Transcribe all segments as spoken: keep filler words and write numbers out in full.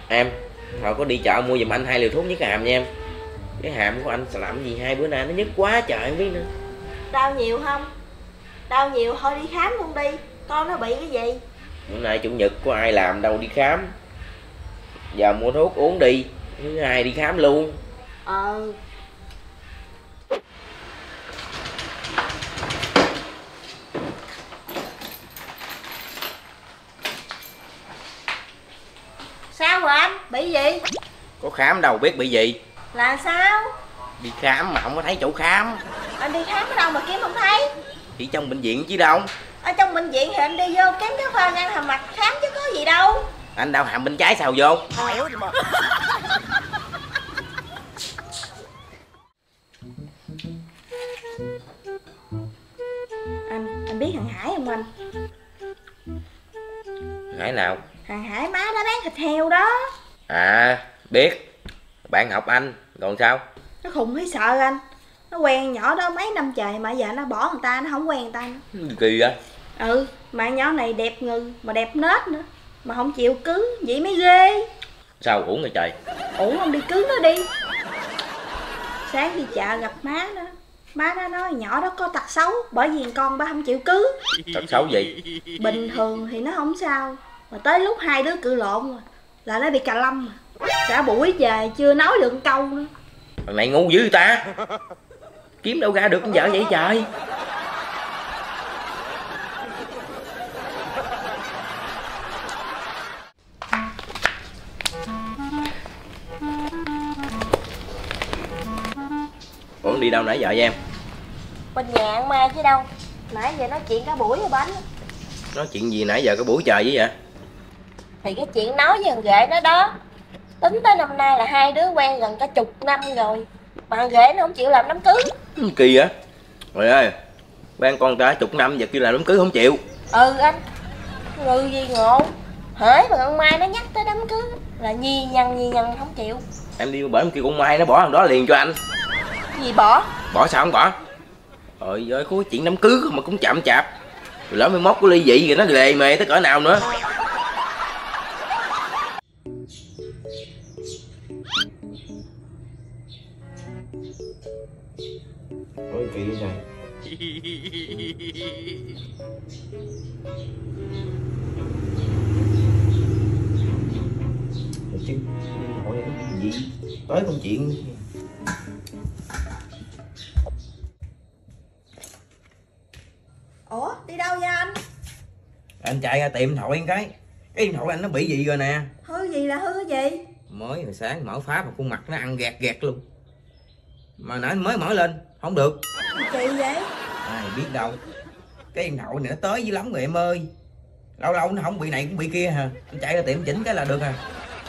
Em, Thọ có đi chợ mua giùm anh hai liều thuốc nhức hàm nha em. Cái hàm của anh sao làm gì hai bữa nay nó nhức quá trời em biết nữa. Đau nhiều không? Đau nhiều thôi đi khám luôn đi. Con nó bị cái gì? Bữa nay chủ nhật có ai làm đâu đi khám. Giờ mua thuốc uống đi, thứ hai đi khám luôn. Ờ. Sao rồi anh? Bị gì? Có khám đâu biết bị gì. Là sao? Đi khám mà không có thấy chỗ khám. Anh đi khám ở đâu mà kiếm không thấy? Chỉ trong bệnh viện chứ đâu. Ở trong bệnh viện thì anh đi vô kiếm cái khoa ngăn hàm mặt khám chứ có gì đâu. Anh đau hàm bên trái sao vô? Anh, anh biết thằng Hải không anh? Hải nào? Thằng Hải má nó bán thịt heo đó. À, biết. Bạn học anh, còn sao? Nó khùng hay sợ anh. Nó quen nhỏ đó mấy năm trời mà giờ nó bỏ người ta, nó không quen người ta nữa. Kỳ á. Ừ, mà nhỏ này đẹp ngừ, mà đẹp nết nữa. Mà không chịu cưới, vậy mới ghê. Sao uổng rồi trời? Uổng không đi cưới nó đi. Sáng đi chợ gặp má nó. Má nó nói nhỏ đó có tật xấu, bởi vì con ba không chịu cưới. Tật xấu gì? Bình thường thì nó không sao, mà tới lúc hai đứa cự lộn rồi là nó bị cà lâm. Cả buổi trời chưa nói được một câu nữa. Thằng này ngu dữ ta. Kiếm đâu ra được con vợ vậy trời. Ủa đi đâu nãy giờ vậy em? Bên nhà ăn mai chứ đâu. Nãy giờ nói chuyện cả buổi rồi bánh. Nói chuyện gì nãy giờ có buổi trời với vậy? Thì cái chuyện nói với thằng ghệ nó đó. Tính tới năm nay là hai đứa quen gần cả chục năm rồi, mà thằng ghệ nó không chịu làm đám cưới. Kỳ á. Trời ơi, quen con ta chục năm giờ kêu làm đám cưới không chịu. Ừ anh. Ngư gì ngộ. Hễ mà con Mai nó nhắc tới đám cưới là nhi nhăn nhi nhăn không chịu. Em đi bởi em kêu con Mai nó bỏ thằng đó liền cho anh. Gì bỏ? Bỏ sao không bỏ? Trời ơi, có cái chuyện đám cưới mà cũng chậm chạp. Rồi lỡ mai mốt có ly dị rồi nó lề mề tới cỡ nào nữa. Ôi kỳ vậy này. Rồi chứ, điện thoại này nó gì? Tới công chuyện. Ủa, đi đâu vậy anh? Anh chạy ra tìm điện thoại cái. Cái điện thoại anh nó bị gì rồi nè. Hư gì là hư gì? Mới hồi sáng mở phá vào khuôn mặt nó ăn gẹt gẹt luôn. Mà nãy anh mới mở lên, không được. Kỳ vậy? Ai biết đâu. Cái điện thoại này nó tới dữ lắm rồi em ơi. Lâu lâu nó không bị này cũng bị kia hả. Anh chạy ra tiệm chỉnh cái là được à.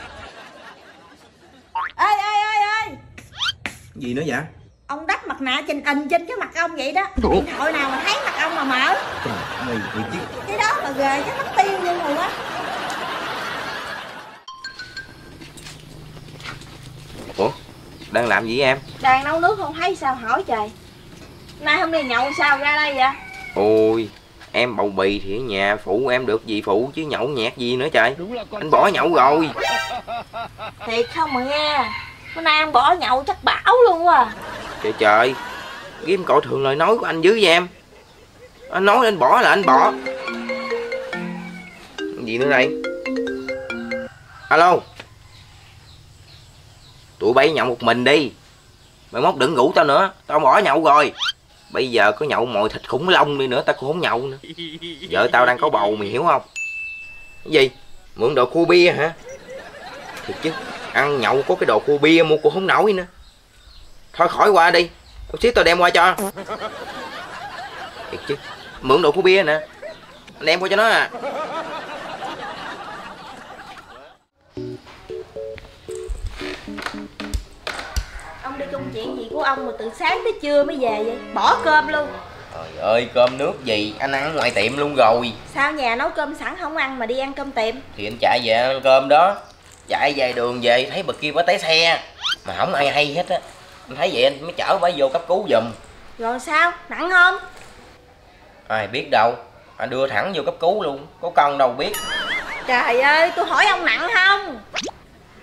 Ê ê ê ê. Gì nữa vậy? Ông đắp mặt nạ trình hình trên cái mặt ông vậy đó. Điện thoại nào mà thấy mặt ông mà mở. Trời ơi, bị chứ. Cái đó mà ghê chắc mất tiêu luôn rồi quá. Ủa, đang làm gì em? Đang nấu nước không thấy sao hỏi trời. Nay hôm nay nhậu sao ra đây vậy? Ôi, em bầu bì thì ở nhà phụ em được gì phụ chứ nhậu nhẹt gì nữa trời. Anh bỏ nhậu rồi. Thiệt không mà nghe. Bữa nay anh bỏ nhậu chắc bảo luôn à. Trời trời, kiếm cậu thường lời nói của anh dưới vậy em. Anh nói anh bỏ là anh bỏ. Gì nữa đây? Alo. Tụi bay nhậu một mình đi. Mày mốt đừng ngủ tao nữa. Tao bỏ nhậu rồi. Bây giờ có nhậu mồi thịt khủng long đi nữa tao cũng không nhậu nữa. Vợ tao đang có bầu mày hiểu không? Cái gì? Mượn đồ khu bia hả? Thiệt chứ. Ăn nhậu có cái đồ khu bia mua cũng không nổi nữa. Thôi khỏi qua đi. Một xíu tao đem qua cho. Thiệt chứ. Mượn đồ khu bia nè. Anh đem qua cho nó à. Ông đi công chuyện gì của ông mà từ sáng tới trưa mới về vậy? Bỏ cơm luôn. Trời ơi cơm nước gì. Anh ăn ngoài tiệm luôn rồi. Sao nhà nấu cơm sẵn không ăn mà đi ăn cơm tiệm? Thì anh chạy về ăn cơm đó. Chạy về đường về thấy bà kia bà té xe. Mà không ai hay hết á. Anh thấy vậy anh mới chở bà vô cấp cứu giùm. Rồi sao? Nặng không? Ai biết đâu. Anh đưa thẳng vô cấp cứu luôn. Có con đâu biết. Trời ơi, tôi hỏi ông nặng không?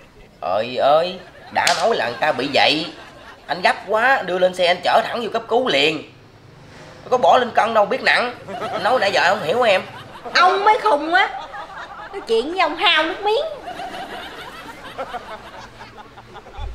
Trời ơi, đã nói là người ta bị vậy. Anh gấp quá, đưa lên xe anh chở thẳng vô cấp cứu liền. Có bỏ lên cân đâu biết nặng. Anh nói nãy giờ không hiểu em. Ông mới khùng á. Nói chuyện với ông hao nước miếng.